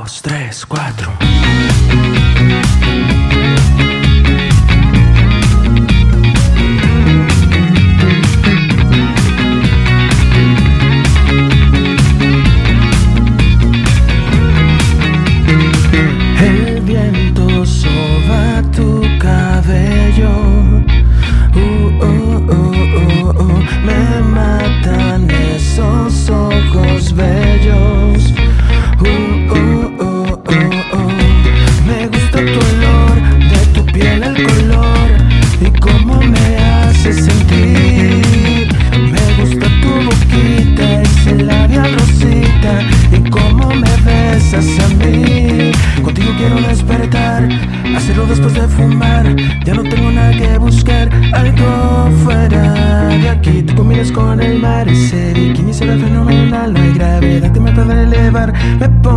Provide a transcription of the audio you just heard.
2, 3, 4. El viento soba tu cabello. Me matan esos ojos bellos. Me gusta tu olor, de tu piel el color y cómo me hace sentir. Me gusta tu boquita, ese labial rosita y cómo me besas a mí. Contigo quiero despertar, hacerlo después de fumar. Ya no tengo nada que buscar, algo fuera de aquí. Tú combinas con el mar, ese bikini se ve fenomenal. No hay gravedad que me pueda elevar. Me